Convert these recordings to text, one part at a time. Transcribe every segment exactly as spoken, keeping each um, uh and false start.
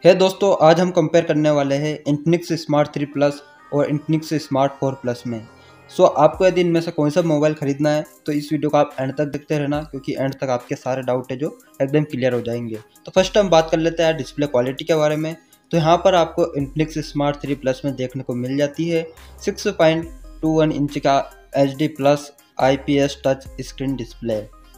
है दोस्तों, आज हम कंपेयर करने वाले हैं इन्फिनिक्स स्मार्ट थ्री प्लस और इन्फिनिक्स स्मार्ट फोर प्लस में। सो आपको यदि इनमें से कौन सा मोबाइल खरीदना है तो इस वीडियो को आप एंड तक देखते रहना, क्योंकि एंड तक आपके सारे डाउट है जो एकदम क्लियर हो जाएंगे। तो फर्स्ट हम बात कर लेते हैं डिस्प्ले क्वालिटी के बारे में। तो यहाँ पर आपको इन्फिनिक्स स्मार्ट थ्री प्लस में देखने को मिल जाती है six point two one inch का H D plus I P S touch screen display.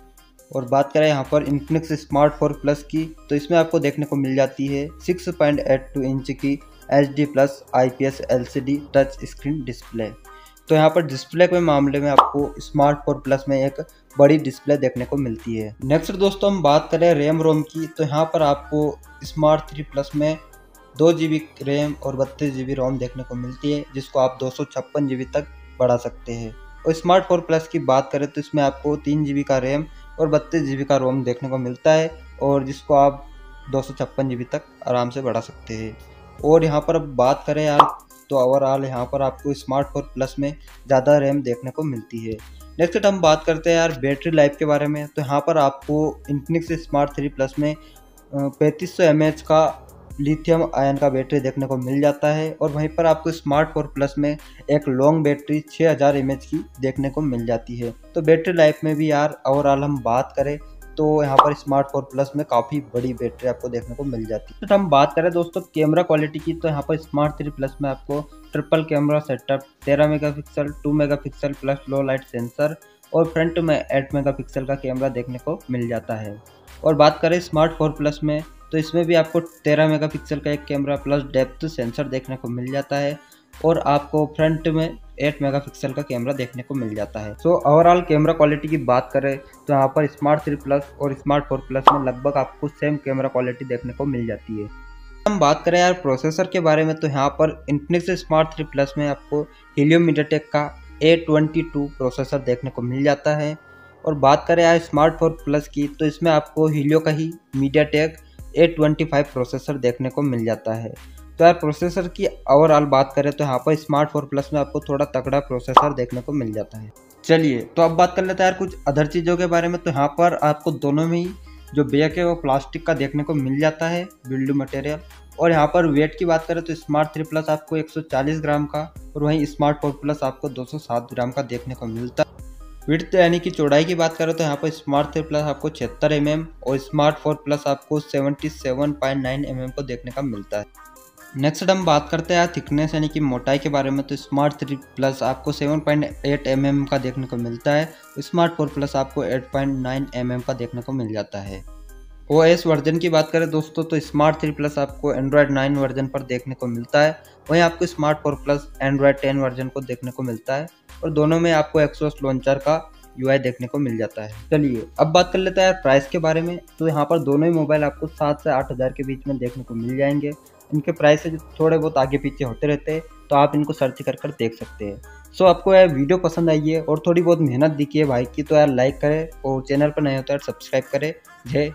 और बात करें यहाँ पर इन्फिनिक्स स्मार्ट फोर प्लस की, तो इसमें आपको देखने को मिल जाती है six point eight two inch की H D plus I P S L C D touch screen display. तो यहाँ पर डिस्प्ले के मामले में आपको स्मार्ट फोर प्लस में एक बड़ी डिस्प्ले देखने को मिलती है। नेक्स्ट दोस्तों हम बात करें रैम रोम की, तो यहाँ पर आपको स्मार्ट थ्री प्लस में दो जी बी रैम और बत्तीस जी बी रोम देखने को मिलती है, जिसको आप दो सौ छप्पन जी बी तक बढ़ा सकते हैं। और स्मार्ट फोर प्लस की बात करें तो इसमें आपको तीन जी बी का रैम और बत्तीस जी बी का रोम देखने को मिलता है, और जिसको आप दो सौ छप्पन जी बी तक आराम से बढ़ा सकते हैं। और यहाँ पर अब बात करें यार, तो ओवरऑल यहाँ पर आपको स्मार्ट फोर प्लस में ज़्यादा रैम देखने को मिलती है। नेक्स्ट हम बात करते हैं यार बैटरी लाइफ के बारे में। तो यहाँ पर आपको इन्फिनिक्स स्मार्ट थ्री प्लस में पैंतीस सौ एम एच का लिथियम आयन का बैटरी देखने को मिल जाता है, और वहीं पर आपको स्मार्ट फोर प्लस में एक लॉन्ग बैटरी छः हज़ार एम एच की देखने को मिल जाती है। तो बैटरी लाइफ में भी यार ओवरऑल हम बात करें तो यहाँ पर स्मार्ट फोर प्लस में काफ़ी बड़ी बैटरी आपको देखने को मिल जाती है। तो हम बात करें दोस्तों कैमरा क्वालिटी की, तो यहाँ पर स्मार्ट थ्री प्लस में आपको ट्रिपल कैमरा सेटअप तेरह megapixel, two megapixel plus low light sensor और फ्रंट में एट मेगापिक्सल का कैमरा देखने को मिल जाता है। और बात करें स्मार्ट फोर प्लस में, तो इसमें भी आपको तेरह मेगापिक्सल का एक कैमरा प्लस डेप्थ सेंसर देखने को मिल जाता है, और आपको फ्रंट में आठ मेगापिक्सल का कैमरा देखने को मिल जाता है। सो ओवरऑल कैमरा क्वालिटी की बात करें तो यहाँ पर स्मार्ट थ्री प्लस और स्मार्ट फोर प्लस में लगभग आपको सेम कैमरा क्वालिटी देखने को मिल जाती है। हम बात करें यार प्रोसेसर के बारे में, तो यहाँ पर इन्फिनिक्स स्मार्ट थ्री प्लस में आपको हीलियो मीडियाटेक का ए ट्वेंटी टू प्रोसेसर देखने को मिल जाता है। और बात करें यार स्मार्ट फोर प्लस की, तो इसमें आपको हीलियो का ही MediaTek A twenty five processor देखने को मिल जाता है। तो यार प्रोसेसर की ओवरऑल बात करें तो यहाँ पर स्मार्ट फोर प्लस में आपको थोड़ा तगड़ा प्रोसेसर देखने को मिल जाता है। चलिए तो अब बात कर लेते हैं यार कुछ अदर चीज़ों के बारे में। तो यहाँ पर आपको दोनों में ही जो बैक है वो प्लास्टिक का देखने को मिल जाता है, बिल्ड मटेरियल। और यहाँ पर वेट की बात करें तो स्मार्ट थ्री प्लस आपको एक सौ चालीस ग्राम का, और वहीं स्मार्ट फोर प्लस आपको दो सौ सात ग्राम का देखने को मिलता है। विड्थ यानी कि चौड़ाई की बात करें तो यहाँ पर स्मार्ट थ्री प्लस आपको छिहत्तर एम एम और स्मार्ट फोर प्लस आपको सतहत्तर पॉइंट नौ एम एम को देखने का मिलता है। नेक्स्ट हम बात करते हैं थिकनेस यानी कि मोटाई के बारे में। तो स्मार्ट थ्री प्लस आपको सात पॉइंट आठ एम एम का देखने को मिलता है, स्मार्ट फोर प्लस आपको आठ पॉइंट नौ एम एम का देखने को मिल जाता है। ओ एस वर्जन की बात करें दोस्तों तो स्मार्ट थ्री प्लस आपको एंड्रॉयड नाइन वर्जन पर देखने को मिलता है, वहीं आपको smart four plus Android ten version को देखने को मिलता है, और दोनों में आपको एक्सोस लॉन्चर का यू आई देखने को मिल जाता है। चलिए अब बात कर लेते हैं प्राइस के बारे में। तो यहाँ पर दोनों ही मोबाइल आपको सात से आठ हज़ार के बीच में देखने को मिल जाएंगे। इनके प्राइस से थोड़े बहुत आगे पीछे होते रहते हैं, तो आप इनको सर्च कर कर देख सकते हैं। सो आपको यार वीडियो पसंद आई है और थोड़ी बहुत मेहनत दिखी है भाई की, तो यार लाइक करें और चैनल पर नए हो तो यार सब्सक्राइब करें। जय